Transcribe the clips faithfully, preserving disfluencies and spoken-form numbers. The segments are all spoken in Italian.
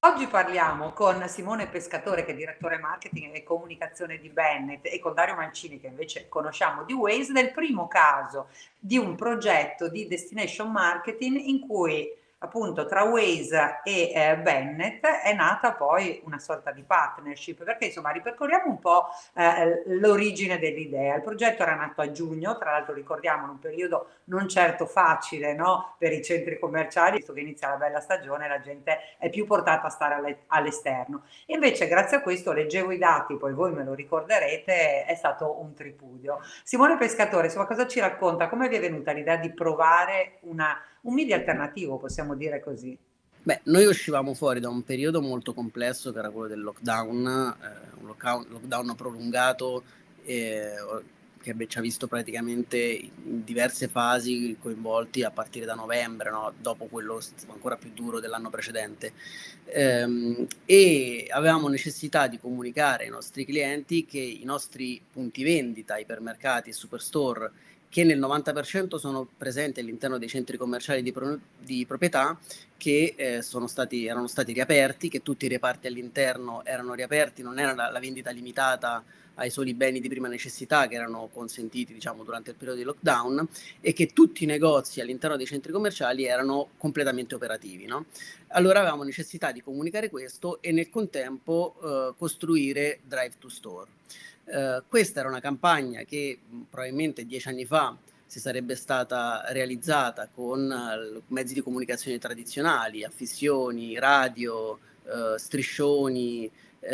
Oggi parliamo con Simone Pescatore, che è direttore marketing e comunicazione di Bennet, e con Dario Mancini, che invece conosciamo di Waze, del primo caso di un progetto di destination marketing in cui appunto tra Waze e eh, Bennet è nata poi una sorta di partnership, perché insomma ripercorriamo un po' eh, l'origine dell'idea. Il progetto era nato a giugno, tra l'altro ricordiamo in un periodo non certo facile, no? Per i centri commerciali, visto che inizia la bella stagione, la gente è più portata a stare alle, all'esterno. Invece, grazie a questo, leggevo i dati, poi voi me lo ricorderete, è stato un tripudio. Simone Pescatore, insomma, cosa ci racconta? Come vi è venuta l'idea di provare una, un media alternativo, possiamo dire così? Beh, noi uscivamo fuori da un periodo molto complesso che era quello del lockdown, eh, un lockdown, lockdown prolungato eh, che ci ha visto praticamente in diverse fasi coinvolti a partire da novembre, no? Dopo quello ancora più duro dell'anno precedente. Ehm, e avevamo necessità di comunicare ai nostri clienti che i nostri punti vendita, ipermercati e superstore, che nel novanta per cento sono presenti all'interno dei centri commerciali di, pro- di proprietà, che eh, sono stati, erano stati riaperti, che tutti i reparti all'interno erano riaperti, non era la, la vendita limitata ai soli beni di prima necessità che erano consentiti, diciamo, durante il periodo di lockdown, e che tutti i negozi all'interno dei centri commerciali erano completamente operativi, no? Allora avevamo necessità di comunicare questo e nel contempo eh, costruire Drive to Store. Uh, questa era una campagna che mh, probabilmente dieci anni fa si sarebbe stata realizzata con uh, mezzi di comunicazione tradizionali, affissioni, radio, uh, striscioni,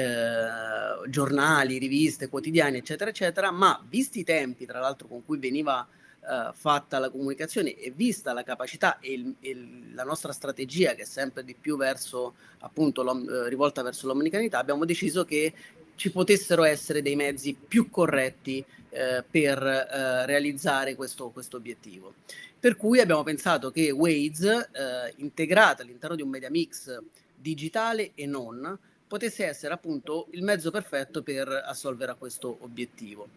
uh, giornali, riviste, quotidiani, eccetera, eccetera, ma visti i tempi, tra l'altro, con cui veniva uh, fatta la comunicazione e vista la capacità e, il, e la nostra strategia, che è sempre di più verso, appunto, rivolta verso l'omnicanalità, abbiamo deciso che ci potessero essere dei mezzi più corretti eh, per eh, realizzare questo, questo obiettivo. Per cui abbiamo pensato che Waze, eh, integrata all'interno di un media mix digitale e non, potesse essere appunto il mezzo perfetto per assolvere a questo obiettivo.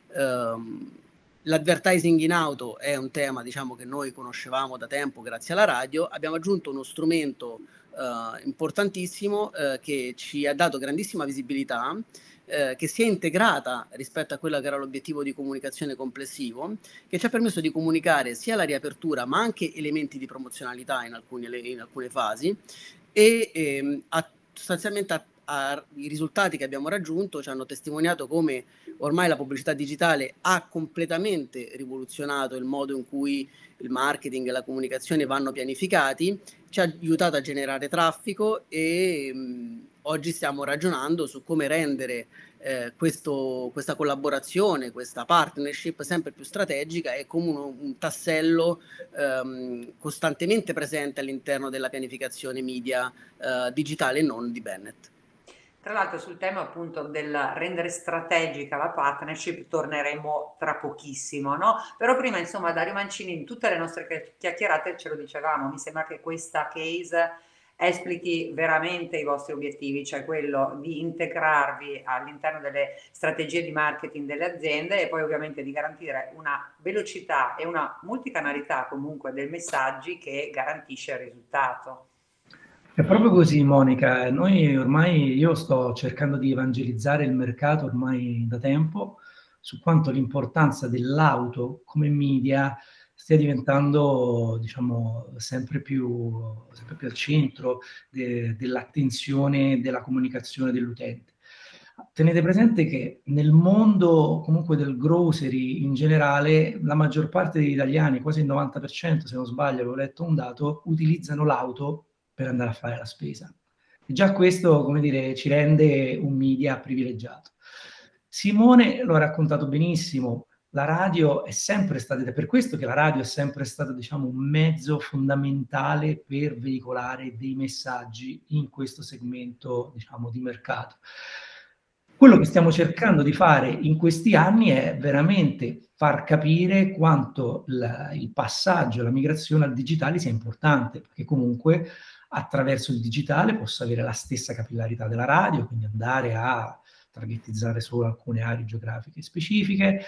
Um, L'advertising in auto è un tema, diciamo, che noi conoscevamo da tempo grazie alla radio. Abbiamo aggiunto uno strumento Uh, importantissimo uh, che ci ha dato grandissima visibilità, uh, che si è integrata rispetto a quello che era l'obiettivo di comunicazione complessivo, che ci ha permesso di comunicare sia la riapertura ma anche elementi di promozionalità in alcune, in alcune fasi e ehm, ha, sostanzialmente ha, ha, i risultati che abbiamo raggiunto ci hanno testimoniato come ormai la pubblicità digitale ha completamente rivoluzionato il modo in cui il marketing e la comunicazione vanno pianificati, ci ha aiutato a generare traffico e mh, oggi stiamo ragionando su come rendere eh, questo, questa collaborazione, questa partnership sempre più strategica e come uno, un tassello ehm, costantemente presente all'interno della pianificazione media eh, digitale e non di Bennet. Tra l'altro sul tema appunto del rendere strategica la partnership torneremo tra pochissimo, no? Però prima insomma Dario Mancini in tutte le nostre chiacchierate ce lo dicevamo, mi sembra che questa case esplichi veramente i vostri obiettivi, cioè quello di integrarvi all'interno delle strategie di marketing delle aziende e poi ovviamente di garantire una velocità e una multicanalità comunque dei messaggi che garantisce il risultato. È proprio così, Monica. Noi ormai, io sto cercando di evangelizzare il mercato ormai da tempo su quanto l'importanza dell'auto come media stia diventando, diciamo, sempre più, sempre più al centro de- dell'attenzione della comunicazione dell'utente. Tenete presente che nel mondo comunque del grocery in generale, la maggior parte degli italiani, quasi il novanta per cento se non sbaglio, avevo letto un dato, utilizzano l'auto per andare a fare la spesa. E già questo, come dire, ci rende un media privilegiato. Simone lo ha raccontato benissimo, la radio è sempre stata, ed è per questo che la radio è sempre stata, diciamo, un mezzo fondamentale per veicolare dei messaggi in questo segmento, diciamo, di mercato. Quello che stiamo cercando di fare in questi anni è veramente far capire quanto la, il passaggio, la migrazione al digitale sia importante, perché comunque attraverso il digitale posso avere la stessa capillarità della radio, quindi andare a targetizzare solo alcune aree geografiche specifiche,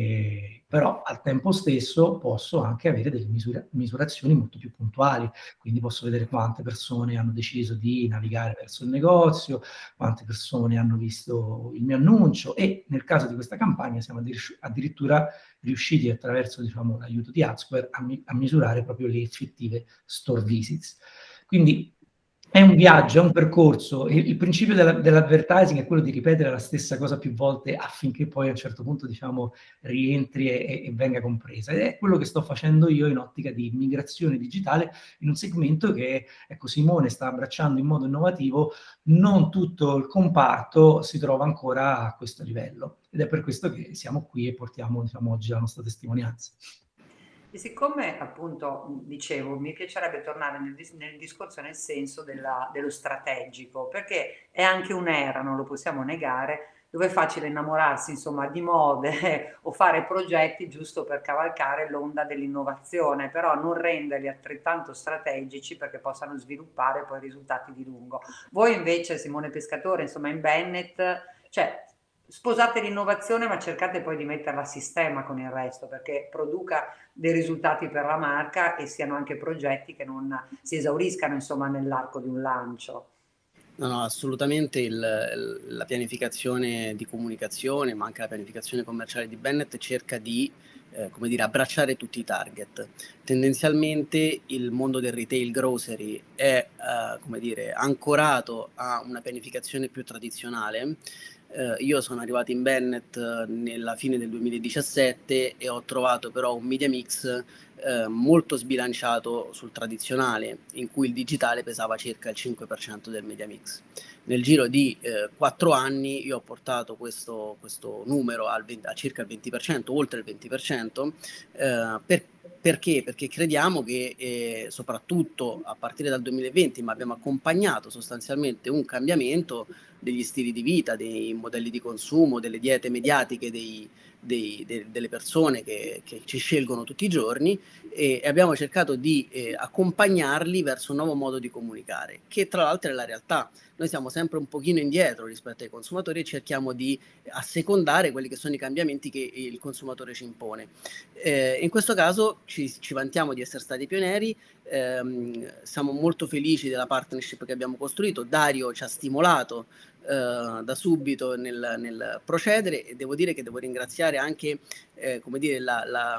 eh, però al tempo stesso posso anche avere delle misura- misurazioni molto più puntuali, quindi posso vedere quante persone hanno deciso di navigare verso il negozio, quante persone hanno visto il mio annuncio, e nel caso di questa campagna siamo addir- addirittura riusciti attraverso, diciamo, l'aiuto di AdSquare a, mi- a misurare proprio le effettive store visits. Quindi è un viaggio, è un percorso. Il, il principio della, dell'advertising è quello di ripetere la stessa cosa più volte affinché poi a un certo punto, diciamo, rientri e, e venga compresa. Ed è quello che sto facendo io in ottica di migrazione digitale in un segmento che, ecco, Simone sta abbracciando in modo innovativo. Non tutto il comparto si trova ancora a questo livello, ed è per questo che siamo qui e portiamo, diciamo, oggi la nostra testimonianza. E siccome appunto dicevo, mi piacerebbe tornare nel, dis- nel discorso nel senso della- dello strategico, perché è anche un'era, non lo possiamo negare, dove è facile innamorarsi insomma di mode o fare progetti giusto per cavalcare l'onda dell'innovazione, però non renderli altrettanto strategici perché possano sviluppare poi risultati di lungo. Voi invece, Simone Pescatore, insomma in Bennett, cioè sposate l'innovazione ma cercate poi di metterla a sistema con il resto perché produca dei risultati per la marca e siano anche progetti che non si esauriscano insomma nell'arco di un lancio. No, no, assolutamente il, il- la pianificazione di comunicazione, ma anche la pianificazione commerciale di Bennett cerca di, eh, come dire, abbracciare tutti i target. Tendenzialmente il mondo del retail grocery è, eh, come dire, ancorato a una pianificazione più tradizionale. Eh, io sono arrivato in Bennett eh, nella fine del duemiladiciassette e ho trovato però un media mix eh, molto sbilanciato sul tradizionale, in cui il digitale pesava circa il cinque per cento del media mix. Nel giro di quattro eh, anni io ho portato questo, questo numero al venti, a circa il venti per cento, oltre il venti per cento, eh, per, perché? Perché crediamo che eh, soprattutto a partire dal duemilaventi, ma abbiamo accompagnato sostanzialmente un cambiamento degli stili di vita, dei modelli di consumo, delle diete mediatiche dei, dei, de, delle persone che, che ci scelgono tutti i giorni, e, e abbiamo cercato di eh, accompagnarli verso un nuovo modo di comunicare, che tra l'altro è la realtà. Noi siamo sempre un pochino indietro rispetto ai consumatori e cerchiamo di assecondare quelli che sono i cambiamenti che il consumatore ci impone. Eh, in questo caso ci, ci vantiamo di essere stati pionieri, ehm, siamo molto felici della partnership che abbiamo costruito. Dario ci ha stimolato Uh, da subito nel, nel procedere, e devo dire che devo ringraziare anche eh, come dire, la, la,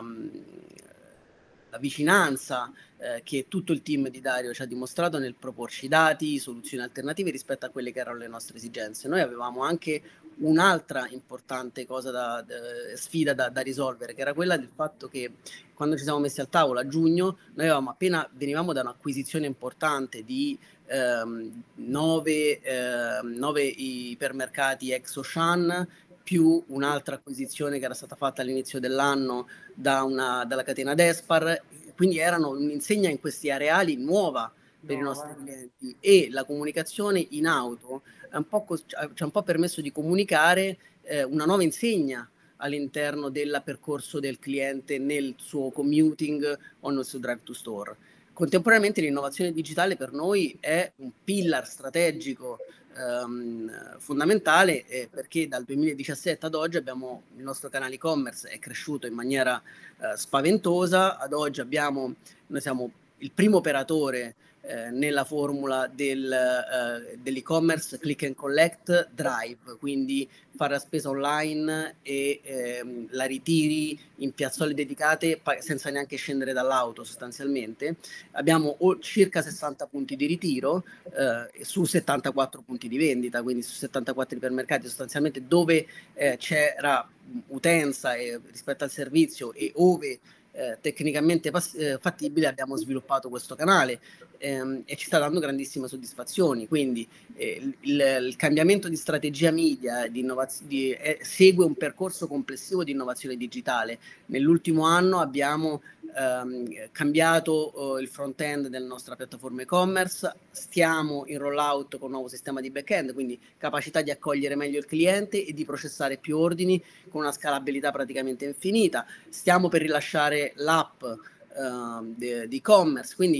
la vicinanza eh, che tutto il team di Dario ci ha dimostrato nel proporci dati, soluzioni alternative rispetto a quelle che erano le nostre esigenze. Noi avevamo anche un'altra importante cosa da, da, sfida da, da risolvere, che era quella del fatto che quando ci siamo messi al tavolo a giugno, noi avevamo appena venivamo da un'acquisizione importante di ehm, nove, ehm, nove ipermercati ex Auchan, più un'altra acquisizione che era stata fatta all'inizio dell'anno da una, dalla catena Despar, quindi erano un'insegna in questi areali nuova per i nostri clienti, e la comunicazione in auto è un po' ci ha un po' permesso di comunicare eh, una nuova insegna all'interno del percorso del cliente nel suo commuting o nel suo drive to store. Contemporaneamente l'innovazione digitale per noi è un pillar strategico ehm, fondamentale, eh, perché dal duemiladiciassette ad oggi abbiamo il nostro canale e-commerce è cresciuto in maniera eh, spaventosa. Ad oggi abbiamo, noi siamo il primo operatore eh, nella formula del, eh, dell'e-commerce click and collect drive, quindi fare la spesa online e ehm, la ritiri in piazzole dedicate senza neanche scendere dall'auto sostanzialmente. Abbiamo circa sessanta punti di ritiro eh, su settantaquattro punti di vendita, quindi su settantaquattro ipermercati sostanzialmente, dove eh, c'era utenza eh, rispetto al servizio, e ove eh, tecnicamente pass- eh, fattibile abbiamo sviluppato questo canale ehm, e ci sta dando grandissime soddisfazioni. Quindi eh, il, il cambiamento di strategia media di innovaz- di, eh, segue un percorso complessivo di innovazione digitale. Nell'ultimo anno abbiamo ehm, cambiato eh, il front-end della nostra piattaforma e-commerce, stiamo in rollout con un nuovo sistema di back-end, quindi capacità di accogliere meglio il cliente e di processare più ordini con una scalabilità praticamente infinita. Stiamo per rilasciare l'app uh, di e-commerce, quindi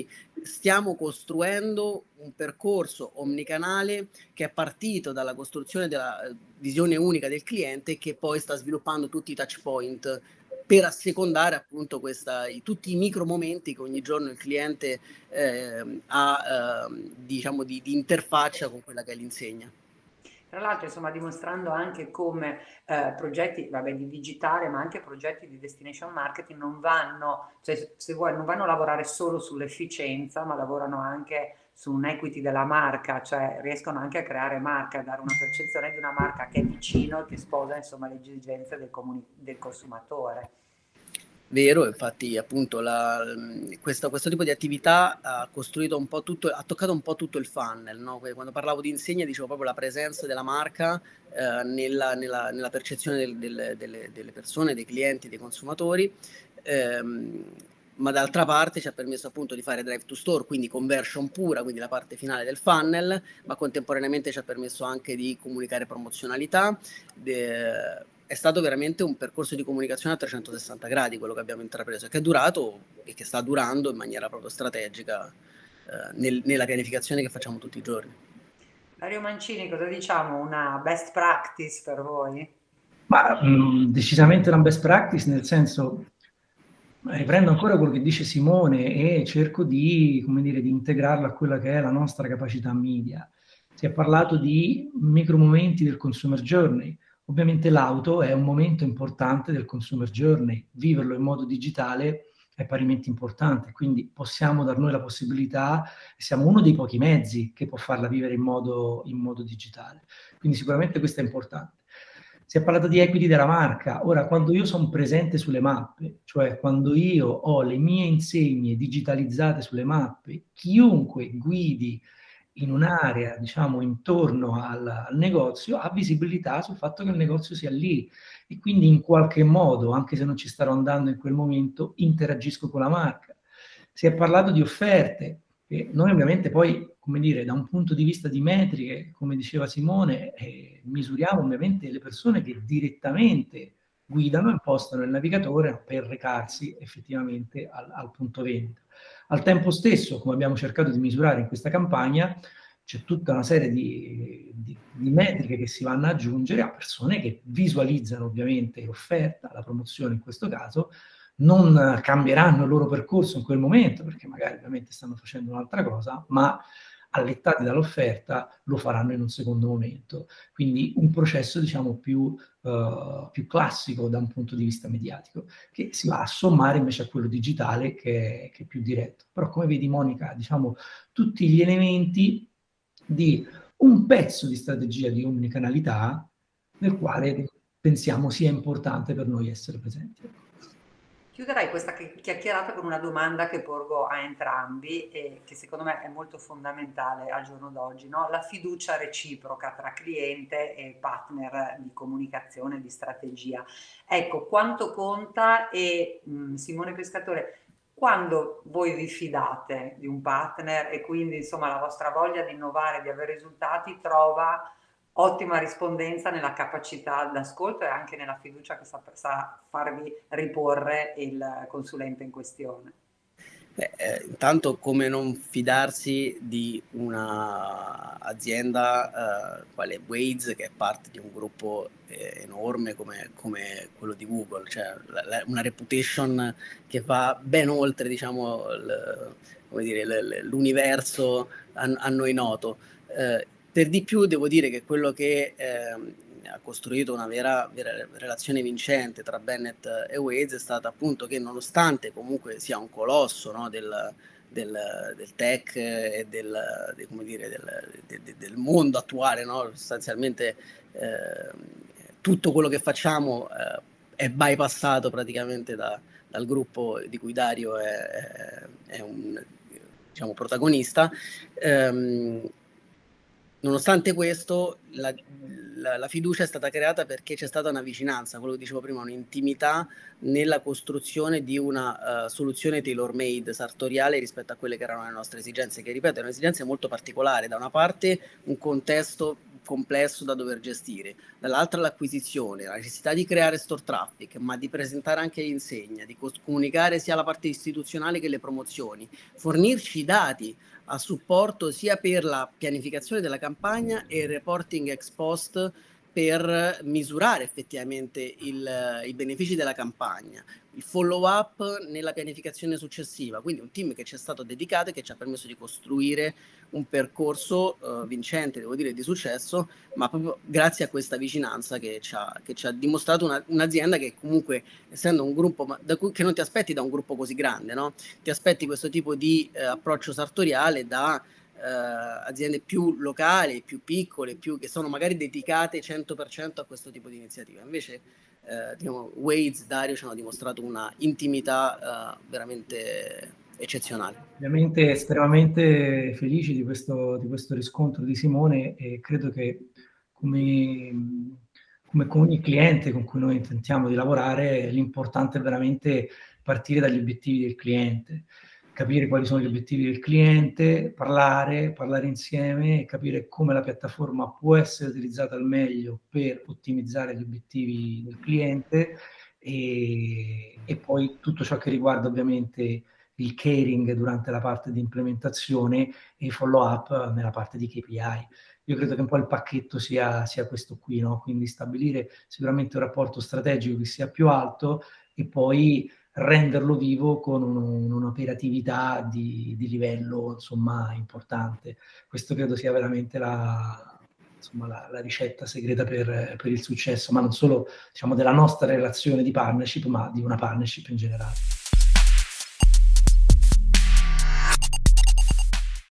stiamo costruendo un percorso omnicanale che è partito dalla costruzione della visione unica del cliente, che poi sta sviluppando tutti i touch point per assecondare appunto questa, i, tutti i micro momenti che ogni giorno il cliente eh, ha eh, diciamo di, di interfaccia con quella che è l'insegna. Tra l'altro, insomma, dimostrando anche come eh, progetti, vabbè, di digitale, ma anche progetti di destination marketing non vanno, cioè, se vuoi, non vanno a lavorare solo sull'efficienza, ma lavorano anche su un equity della marca, cioè riescono anche a creare marca, a dare una percezione di una marca che è vicino e che sposa, insomma, le esigenze del, comuni- del consumatore. Vero, infatti appunto la, questo, questo tipo di attività ha costruito un po' tutto, ha toccato un po' tutto il funnel, no? Quando parlavo di insegna dicevo proprio la presenza della marca eh, nella, nella, nella percezione del, del, delle, delle persone, dei clienti, dei consumatori, ehm, ma d'altra parte ci ha permesso appunto di fare drive to store, quindi conversion pura, quindi la parte finale del funnel, ma contemporaneamente ci ha permesso anche di comunicare promozionalità. De, è stato veramente un percorso di comunicazione a trecentosessanta gradi quello che abbiamo intrapreso, che è durato e che sta durando in maniera proprio strategica eh, nel, nella pianificazione che facciamo tutti i giorni. Dario Mancini, cosa diciamo? Una best practice per voi? Ma mh, decisamente una best practice, nel senso, riprendo ancora quello che dice Simone e cerco di, come dire, di integrarlo a quella che è la nostra capacità media. Si è parlato di micro momenti del consumer journey. Ovviamente l'auto è un momento importante del consumer journey. Viverlo in modo digitale è parimenti importante, quindi possiamo dar noi la possibilità, siamo uno dei pochi mezzi che può farla vivere in modo, in modo digitale. Quindi sicuramente questo è importante. Si è parlato di equity della marca. Ora, quando io sono presente sulle mappe, cioè quando io ho le mie insegne digitalizzate sulle mappe, chiunque guidi in un'area, diciamo, intorno al, al negozio, ha visibilità sul fatto che il negozio sia lì e quindi in qualche modo, anche se non ci starò andando in quel momento, interagisco con la marca. Si è parlato di offerte. E noi ovviamente poi, come dire, da un punto di vista di metriche, come diceva Simone, eh, misuriamo ovviamente le persone che direttamente guidano e impostano il navigatore per recarsi effettivamente al, al punto vendita. Al tempo stesso, come abbiamo cercato di misurare in questa campagna, c'è tutta una serie di, di, di metriche che si vanno ad aggiungere a persone che visualizzano ovviamente l'offerta, la promozione in questo caso, non cambieranno il loro percorso in quel momento, perché magari ovviamente stanno facendo un'altra cosa, ma allettati dall'offerta lo faranno in un secondo momento. Quindi un processo, diciamo, più, uh, più classico da un punto di vista mediatico, che si va a sommare invece a quello digitale che è, che è più diretto. Però come vedi, Monica, diciamo, tutti gli elementi di un pezzo di strategia di omnicanalità nel quale pensiamo sia importante per noi essere presenti. Chiuderei questa chiacchierata con una domanda che porgo a entrambi e che secondo me è molto fondamentale al giorno d'oggi, no? La fiducia reciproca tra cliente e partner di comunicazione, di strategia. Ecco, quanto conta e mh, Simone Pescatore, quando voi vi fidate di un partner e quindi insomma la vostra voglia di innovare, di avere risultati trova ottima rispondenza nella capacità d'ascolto e anche nella fiducia che sa, sa farvi riporre il consulente in questione. Beh, eh, intanto come non fidarsi di un'azienda eh, quale Waze, che è parte di un gruppo eh, enorme come, come quello di Google, cioè la, la, una reputation che va ben oltre, diciamo, il, come dire, l'universo a, a noi noto. Eh, per di più devo dire che quello che eh, ha costruito una vera, vera relazione vincente tra Bennett e Waze è stata appunto che, nonostante comunque sia un colosso, no, del, del, del tech e del, del, come dire, del, del, del mondo attuale, no? Sostanzialmente eh, tutto quello che facciamo eh, è bypassato praticamente da, dal gruppo di cui Dario è, è, è un, diciamo, protagonista. Ehm, Nonostante questo, la, la, la fiducia è stata creata perché c'è stata una vicinanza, quello che dicevo prima, un'intimità nella costruzione di una uh, soluzione tailor-made sartoriale rispetto a quelle che erano le nostre esigenze, che ripeto, erano esigenze molto particolari. Da una parte un contesto complesso da dover gestire, dall'altra l'acquisizione, la necessità di creare store traffic, ma di presentare anche l'insegna, di comunicare sia la parte istituzionale che le promozioni, fornirci i dati a supporto sia per la pianificazione della campagna e il reporting ex post per misurare effettivamente il, i benefici della campagna, il follow up nella pianificazione successiva, quindi un team che ci è stato dedicato e che ci ha permesso di costruire un percorso uh, vincente, devo dire, di successo, ma proprio grazie a questa vicinanza che ci ha, che ci ha dimostrato una, un'azienda che comunque, essendo un gruppo ma da cui, che non ti aspetti da un gruppo così grande, no? Ti aspetti questo tipo di eh, approccio sartoriale da eh, aziende più locali, più piccole, più, che sono magari dedicate cento per cento a questo tipo di iniziativa. Invece eh, diciamo, Waze, Dario ci hanno dimostrato una intimità eh, veramente eccezionale. Ovviamente estremamente felici di questo, di questo riscontro di Simone, e credo che come, come con ogni cliente con cui noi tentiamo di lavorare, l'importante è veramente partire dagli obiettivi del cliente, capire quali sono gli obiettivi del cliente, parlare, parlare insieme e capire come la piattaforma può essere utilizzata al meglio per ottimizzare gli obiettivi del cliente, e, e poi tutto ciò che riguarda ovviamente il caring durante la parte di implementazione e il follow up nella parte di K P I. Io credo che un po' il pacchetto sia, sia questo qui, no? Quindi stabilire sicuramente un rapporto strategico che sia più alto e poi renderlo vivo con un, un'operatività di, di livello, insomma, importante. Questo credo sia veramente la, insomma, la, la ricetta segreta per, per il successo, ma non solo, diciamo, della nostra relazione di partnership, ma di una partnership in generale.